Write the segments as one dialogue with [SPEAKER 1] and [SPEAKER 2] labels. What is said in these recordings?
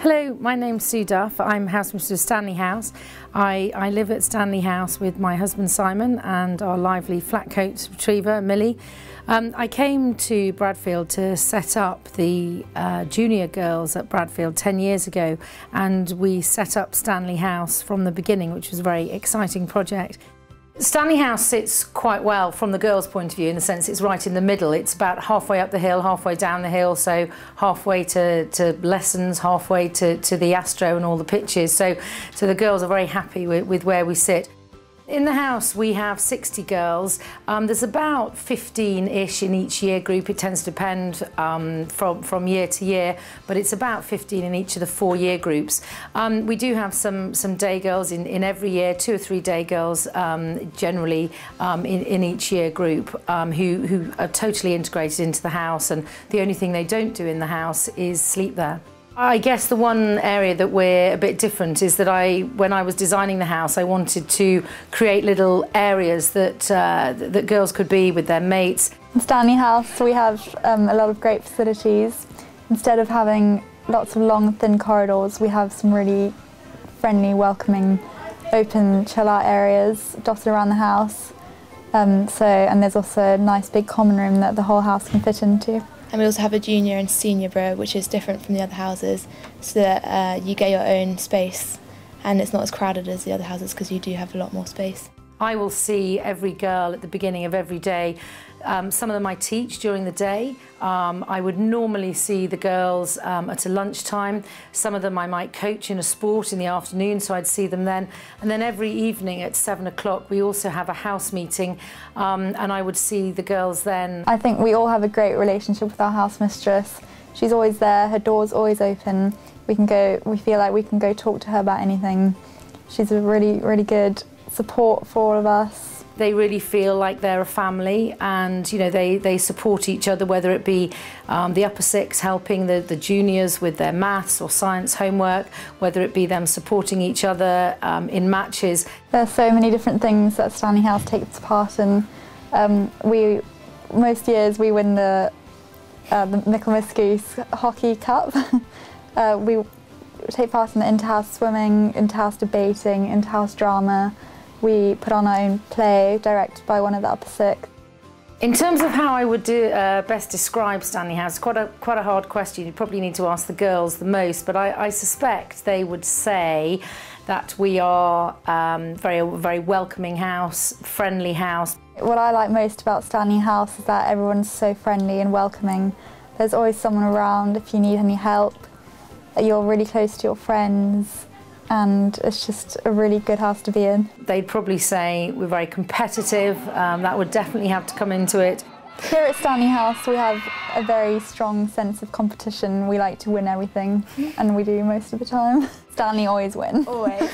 [SPEAKER 1] Hello, my name's Sue Duff. I'm housemistress of Stanley House. I live at Stanley House with my husband Simon and our lively flat coat retriever Millie. I came to Bradfield to set up the junior girls at Bradfield 10 years ago, and we set up Stanley House from the beginning, which was a very exciting project. Stanley House sits quite well from the girls' point of view in the sense it's right in the middle. It's about halfway up the hill, halfway down the hill, so halfway to lessons, halfway to the Astro and all the pitches. So the girls are very happy with where we sit. In the house we have 60 girls. There's about 15-ish in each year group. It tends to depend from year to year, but it's about 15 in each of the 4 year groups. We do have some day girls in every year, 2 or 3 day girls generally in each year group who are totally integrated into the house, and the only thing they don't do in the house is sleep there. I guess the one area that we're a bit different is that when I was designing the house, I wanted to create little areas that girls could be with their mates.
[SPEAKER 2] In Stanley House we have a lot of great facilities. Instead of having lots of long thin corridors, we have some really friendly, welcoming, open chill-out areas dotted around the house. And there's also a nice big common room that the whole house can fit into.
[SPEAKER 3] And we also have a junior and senior bro, which is different from the other houses, so that you get your own space and it's not as crowded as the other houses because you do have a lot more space.
[SPEAKER 1] I will see every girl at the beginning of every day. Some of them I teach during the day. I would normally see the girls at a lunchtime. Some of them I might coach in a sport in the afternoon, so I'd see them then. And then every evening at 7 o'clock we also have a house meeting, and I would see the girls then.
[SPEAKER 2] I think we all have a great relationship with our house mistress. She's always there, her door's always open. We feel like we can go talk to her about anything. She's a really good support for all of us.
[SPEAKER 1] They really feel like they're a family, and you know they support each other, whether it be the upper six helping the juniors with their maths or science homework, whether it be them supporting each other in matches.
[SPEAKER 2] There's so many different things that Stanley House takes part in. Most years we win the Michaelmas Goose Hockey Cup. We take part in the inter-house swimming, inter-house debating, inter-house drama. We put on our own play directed by one of the upper six.
[SPEAKER 1] In terms of how I would best describe Stanley House, quite a hard question. You probably need to ask the girls the most, but I suspect they would say that we are very welcoming house, friendly house.
[SPEAKER 2] What I like most about Stanley House is that everyone's so friendly and welcoming. There's always someone around if you need any help. You're really close to your friends, and it's just a really good house to be in.
[SPEAKER 1] They'd probably say we're very competitive. That would definitely have to come into it.
[SPEAKER 2] Here at Stanley House we have a very strong sense of competition. We like to win everything, and we do most of the time. Stanley always win.
[SPEAKER 3] Always.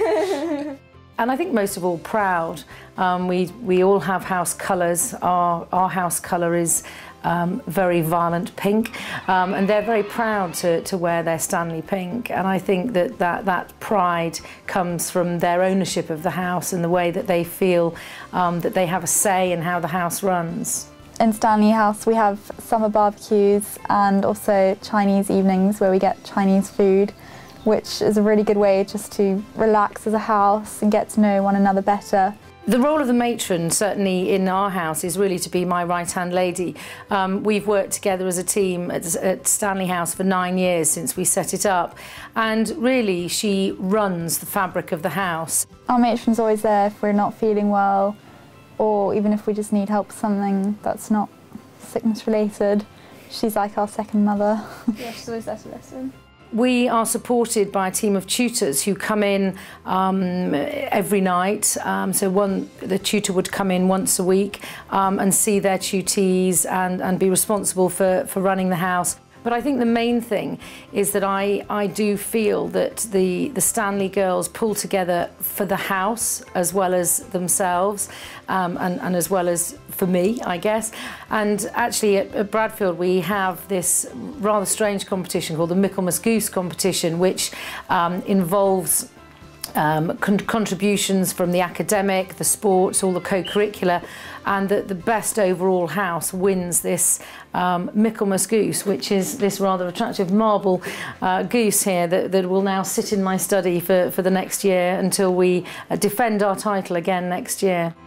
[SPEAKER 1] And I think most of all proud. We all have house colours. Our house colour is very violent pink, and they're very proud to wear their Stanley pink, and I think that pride comes from their ownership of the house and the way that they feel that they have a say in how the house runs.
[SPEAKER 2] In Stanley House we have summer barbecues and also Chinese evenings where we get Chinese food, which is a really good way just to relax as a house and get to know one another better.
[SPEAKER 1] The role of the matron, certainly in our house, is really to be my right-hand lady. We've worked together as a team at Stanley House for 9 years since we set it up, and really she runs the fabric of the house.
[SPEAKER 2] Our matron's always there if we're not feeling well, or even if we just need help with something that's not sickness related. She's like our second mother.
[SPEAKER 3] Yeah, she's always there to listen.
[SPEAKER 1] We are supported by a team of tutors who come in every night. The tutor would come in once a week and see their tutees and be responsible for running the house. But I think the main thing is that I do feel that the Stanley girls pull together for the house as well as themselves, and as well as for me, I guess. And actually at Bradfield we have this rather strange competition called the Michaelmas Goose competition, which involves contributions from the academic, the sports, all the co-curricular, and that the best overall house wins this Michaelmas goose, which is this rather attractive marble goose here that will now sit in my study for the next year until we defend our title again next year.